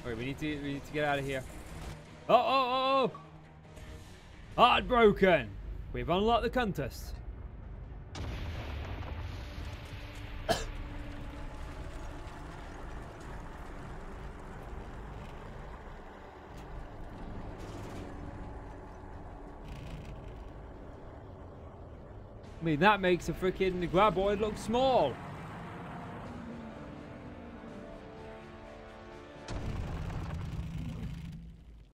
Alright, we need to get out of here. Oh! Heartbroken! We've unlocked the contest. I mean, that makes a freaking graboid look small.